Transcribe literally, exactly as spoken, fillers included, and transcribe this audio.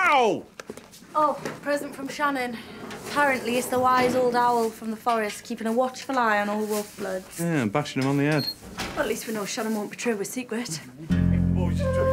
Ow! Oh, present from Shannon. Apparently it's the wise old owl from the forest, keeping a watchful eye on all Wolfbloods. Yeah, bashing him on the head. Well, at least we know Shannon won't betray our secret.